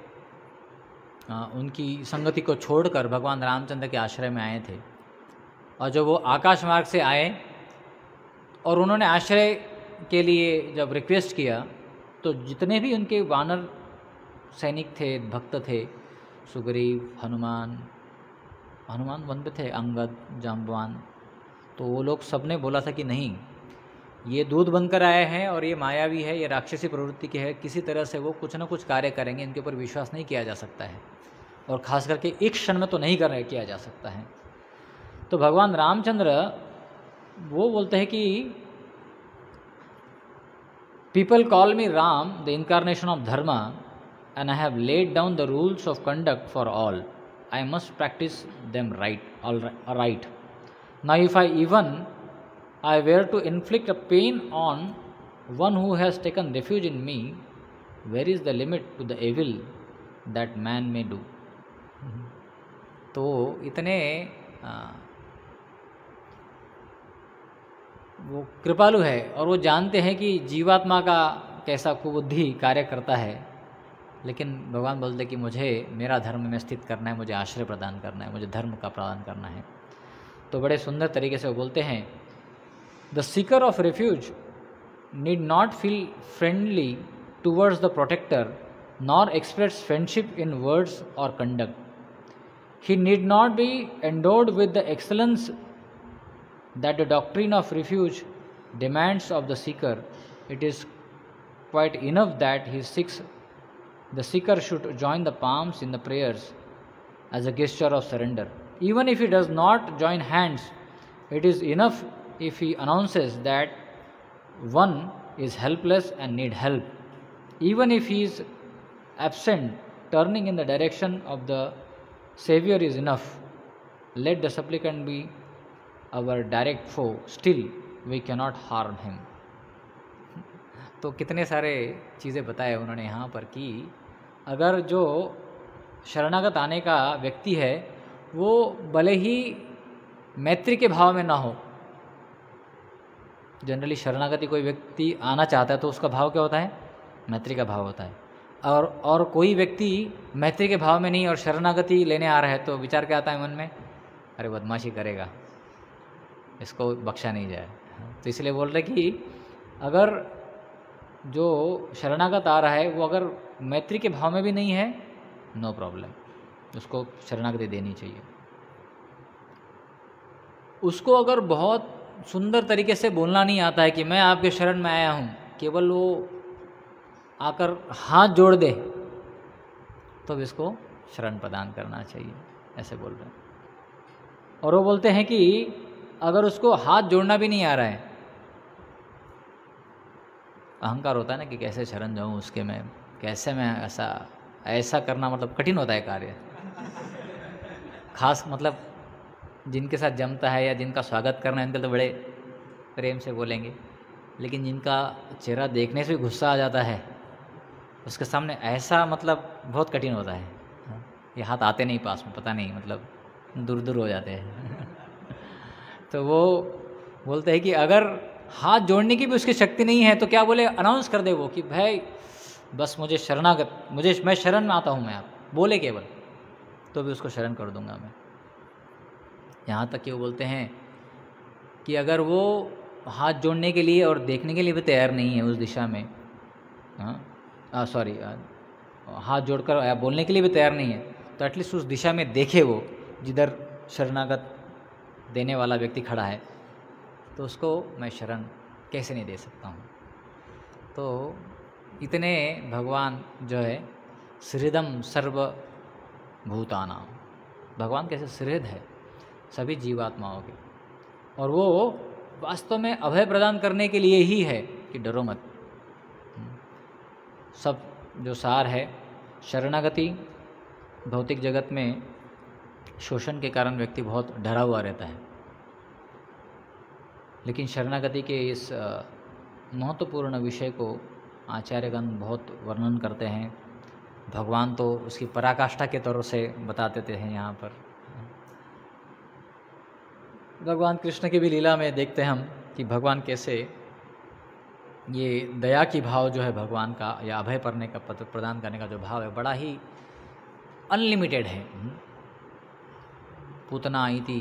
उनकी संगति को छोड़कर भगवान रामचंद्र के आश्रय में आए थे। और जब वो आकाश मार्ग से आए और उन्होंने आश्रय के लिए जब रिक्वेस्ट किया तो जितने भी उनके वानर सैनिक थे, भक्त थे, सुग्रीव, हनुमान वन पे थे, अंगद, जाम्बवान, तो वो लोग सबने बोला था कि नहीं, ये दूध बनकर आए हैं और ये मायावी है, ये राक्षसी प्रवृत्ति के है, किसी तरह से वो कुछ ना कुछ कार्य करेंगे, इनके ऊपर विश्वास नहीं किया जा सकता है, और ख़ास करके एक क्षण में तो नहीं किया जा सकता है। तो भगवान रामचंद्र वो बोलते हैं कि people call me Ram, the incarnation of dharma, and I have laid down the rules of conduct for all. I must practice them right. Now if I were to inflict a pain on one who has taken refuge in me, where is the limit to the evil that man may do? तो इतने वो कृपालु है और वो जानते हैं कि जीवात्मा का कैसा कुबुद्धि कार्य करता है, लेकिन भगवान बोलते कि मुझे मेरा धर्म में स्थित करना है, मुझे आश्रय प्रदान करना है, मुझे धर्म का प्रदान करना है। तो बड़े सुंदर तरीके से वो बोलते हैं, the seeker of refuge need not feel friendly towards the protector nor express friendship in words और conduct. He need not be endowed with the excellence that the doctrine of refuge demands of the seeker, it is quite enough that the seeker should join the palms in the prayers as a gesture of surrender. Even if he does not join hands, it is enough if he announces that one is helpless and need help. Even if he is absent, turning in the direction of the Savior is enough. Let the supplicant be our direct foe, still we cannot harm him. तो कितने सारे चीज़ें बताए उन्होंने यहाँ पर कि अगर जो शरणागत आने का व्यक्ति है वो भले ही मैत्री के भाव में ना हो। जनरली शरणागति कोई व्यक्ति आना चाहता है तो उसका भाव क्या होता है? मैत्री का भाव होता है। और कोई व्यक्ति मैत्री के भाव में नहीं और शरणागति लेने आ रहा है तो विचार क्या आता है मन में? अरे बदमाशी करेगा, इसको बख्शा नहीं जाए। तो इसलिए बोल रहे कि अगर जो शरणागत आ रहा है वो अगर मैत्री के भाव में भी नहीं है, नो प्रॉब्लम, उसको शरणागति देनी चाहिए। उसको अगर बहुत सुंदर तरीके से बोलना नहीं आता है कि मैं आपके शरण में आया हूँ, केवल वो आकर हाथ जोड़ दे तो अब इसको शरण प्रदान करना चाहिए, ऐसे बोल रहे हैं। और वो बोलते हैं कि अगर उसको हाथ जोड़ना भी नहीं आ रहा है, अहंकार होता है ना कि कैसे शरण जाऊँ उसके में, कैसे मैं ऐसा करना, मतलब कठिन होता है कार्य। खास मतलब जिनके साथ जमता है या जिनका स्वागत करना है उनके तो बड़े प्रेम से बोलेंगे, लेकिन जिनका चेहरा देखने से भी गुस्सा आ जाता है उसके सामने ऐसा मतलब बहुत कठिन होता है। ये हाथ आते नहीं पास में, पता नहीं मतलब दूर दूर हो जाते हैं। तो वो बोलते हैं कि अगर हाथ जोड़ने की भी उसकी शक्ति नहीं है तो क्या बोले, अनाउंस कर दे वो कि भाई बस मुझे शरणागत, मैं शरण में आता हूँ, मैं आप बोले केवल तो भी उसको शरण कर दूंगा मैं। यहाँ तक कि वो बोलते हैं कि अगर वो हाथ जोड़ने के लिए और देखने के लिए भी तैयार नहीं है उस दिशा में, हाथ जोड़कर बोलने के लिए भी तैयार नहीं है, तो एटलीस्ट उस दिशा में देखे वो जिधर शरणागत देने वाला व्यक्ति खड़ा है, तो उसको मैं शरण कैसे नहीं दे सकता हूँ। तो इतने भगवान जो है सुहृदम सर्वभूतानां, भगवान कैसे सुहृद है सभी जीवात्माओं के, और वो वास्तव में अभय प्रदान करने के लिए ही है कि डरो मत। सब जो सार है, शरणागति भौतिक जगत में शोषण के कारण व्यक्ति बहुत डरा हुआ रहता है, लेकिन शरणागति के इस महत्वपूर्ण विषय को आचार्यगण बहुत वर्णन करते हैं। भगवान तो उसकी पराकाष्ठा के तौर से बता देते हैं। यहाँ पर भगवान कृष्ण की भी लीला में देखते हैं हम कि भगवान कैसे ये दया की भाव जो है भगवान का, या अभय करने का प्रदान करने का जो भाव है, बड़ा ही अनलिमिटेड है। पूतना इति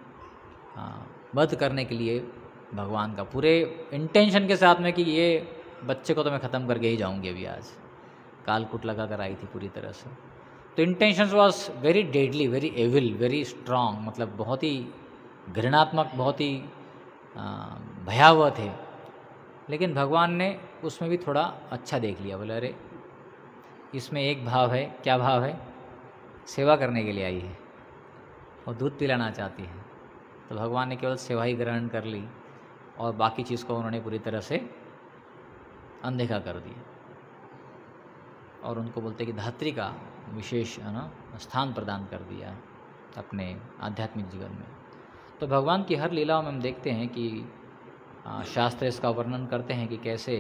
वध करने के लिए भगवान का पूरे इंटेंशन के साथ में कि ये बच्चे को तो मैं ख़त्म करके ही जाऊंगी अभी, आज कालकूट लगा कर आई थी पूरी तरह से। तो intention was very deadly, very evil, very strong, मतलब बहुत ही घृणात्मक, बहुत ही भयावह थे। लेकिन भगवान ने उसमें भी थोड़ा अच्छा देख लिया, बोले अरे इसमें एक भाव है, क्या भाव है, सेवा करने के लिए आई है और दूध पिलाना चाहती है। तो भगवान ने केवल सेवा ही ग्रहण कर ली और बाकी चीज़ को उन्होंने पूरी तरह से अनदेखा कर दिया, और उनको बोलते कि धात्री का विशेष स्थान प्रदान कर दिया है अपने आध्यात्मिक जीवन में। तो भगवान की हर लीलाओं में हम देखते हैं कि शास्त्र इसका वर्णन करते हैं कि कैसे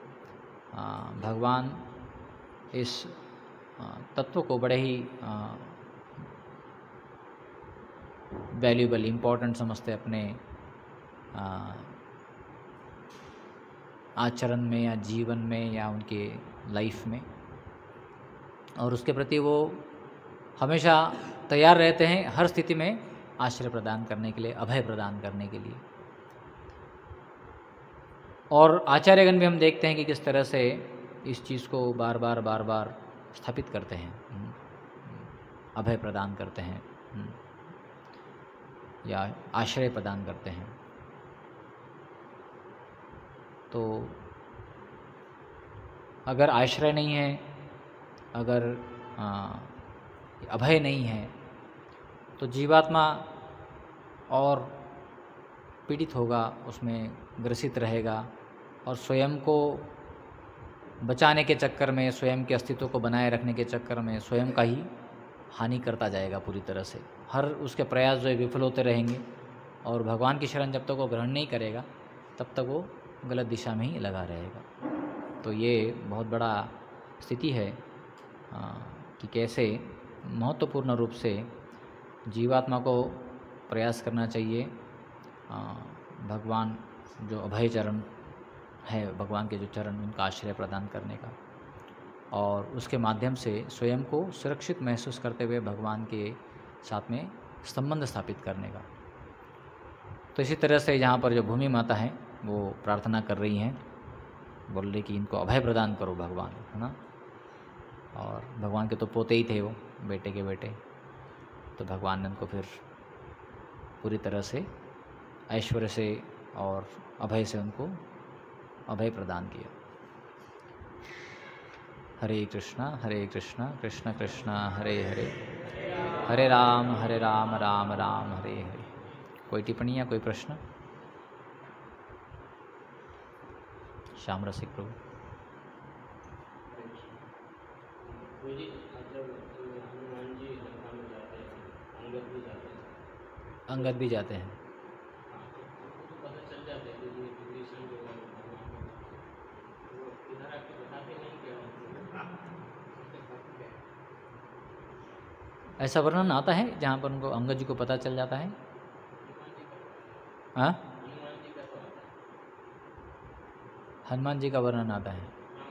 भगवान इस तत्व को बड़े ही वैल्यूबल, इम्पोर्टेंट समझते अपने आचरण में या जीवन में या उनके लाइफ में, और उसके प्रति वो हमेशा तैयार रहते हैं हर स्थिति में आश्रय प्रदान करने के लिए, अभय प्रदान करने के लिए। और आचार्यगण भी हम देखते हैं कि किस तरह से इस चीज़ को बार बार स्थापित करते हैं, अभय प्रदान करते हैं या आश्रय प्रदान करते हैं। तो अगर आश्रय नहीं है, अगर अभय नहीं है, तो जीवात्मा और पीड़ित होगा, उसमें ग्रसित रहेगा और स्वयं को बचाने के चक्कर में, स्वयं के अस्तित्व को बनाए रखने के चक्कर में स्वयं का ही हानि करता जाएगा पूरी तरह से। हर उसके प्रयास जो है विफल होते रहेंगे और भगवान की शरण जब तक वो ग्रहण नहीं करेगा तब तक वो गलत दिशा में ही लगा रहेगा। तो ये बहुत बड़ा स्थिति है कि कैसे महत्वपूर्ण रूप से जीवात्मा को प्रयास करना चाहिए भगवान जो अभय चरण है, भगवान के जो चरण, उनका आश्रय प्रदान करने का, और उसके माध्यम से स्वयं को सुरक्षित महसूस करते हुए भगवान के साथ में संबंध स्थापित करने का। तो इसी तरह से यहाँ पर जो भूमि माता है वो प्रार्थना कर रही हैं, बोल रही कि इनको अभय प्रदान करो भगवान, है ना। और भगवान के तो पोते ही थे वो, बेटे के बेटे, तो भगवान ने उनको फिर पूरी तरह से ऐश्वर्य से और अभय से उनको अभय प्रदान किया। हरे कृष्णा कृष्ण कृष्ण हरे हरे, हरे राम राम राम हरे हरे। कोई टिप्पणी या कोई प्रश्न? श्याम रसिक प्रभु। अंगद भी जाते हैं। ऐसा वर्णन आता है जहाँ पर उनको अंगद जी को पता चल जाता है? हाँ, हनुमान जी का वर्णन आता है,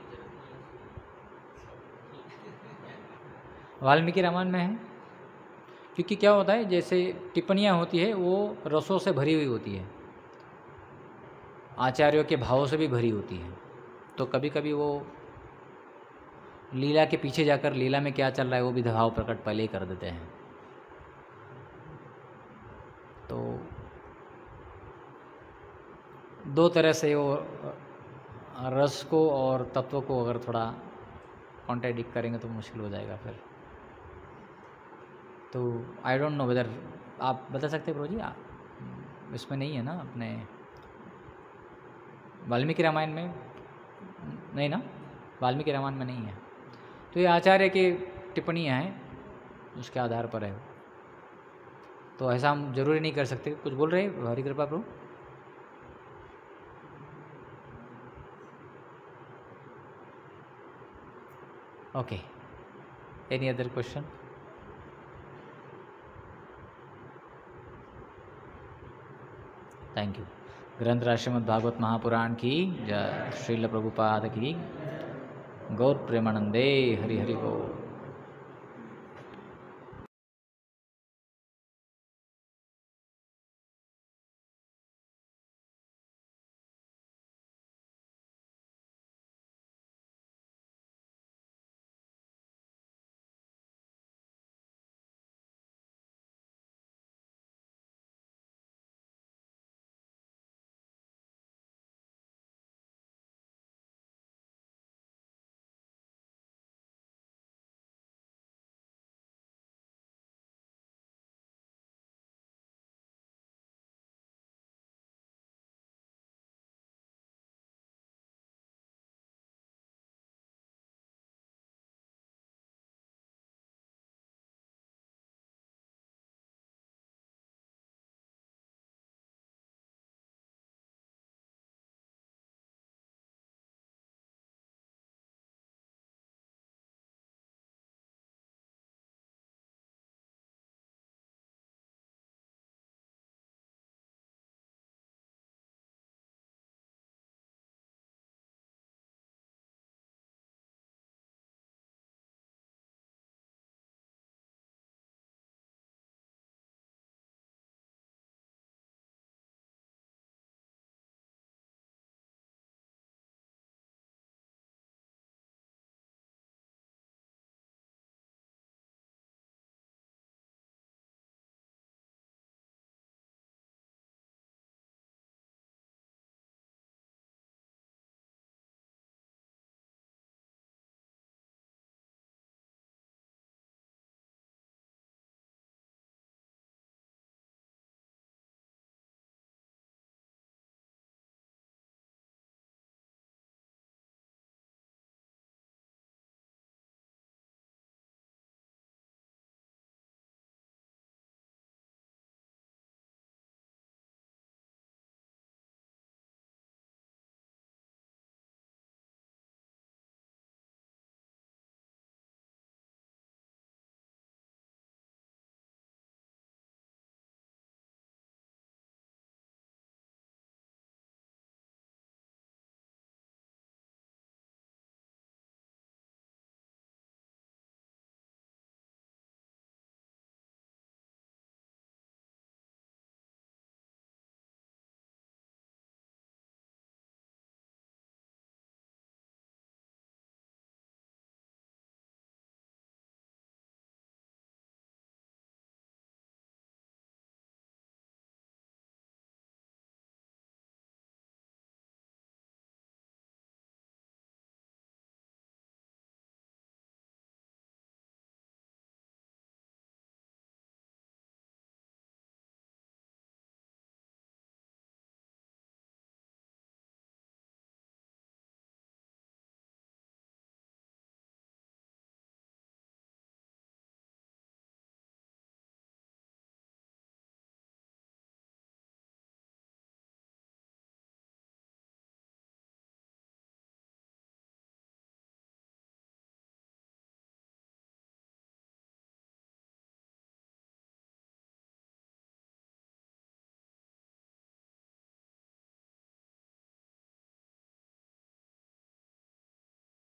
वाल्मीकि रामायण में है। क्योंकि क्या होता है, जैसे टिप्पणियाँ होती है वो रसों से भरी हुई होती है, आचार्यों के भावों से भी भरी होती है, तो कभी कभी वो लीला के पीछे जाकर लीला में क्या चल रहा है वो भी भाव प्रकट पहले ही कर देते हैं। तो दो तरह से वो रस को और तत्व को अगर थोड़ा कॉन्ट्राडिक्ट करेंगे तो मुश्किल हो जाएगा फिर। तो आई डोंट नो वेदर आप बता सकते हैं प्रभु जी, इसमें नहीं है ना अपने वाल्मीकि रामायण में? नहीं ना, वाल्मीकि रामायण में नहीं है। तो ये आचार्य की टिप्पणियाँ हैं, उसके आधार पर है। तो ऐसा हम जरूरी नहीं कर सकते। कुछ बोल रहे हैं Hari Kripa Prabhu? Okay, any other question? Thank you. ग्रंथ श्रीमद् भागवत महापुराण की जय, श्रील प्रभुपाद की, गौर प्रेमानंदे, हरि हरि बोल।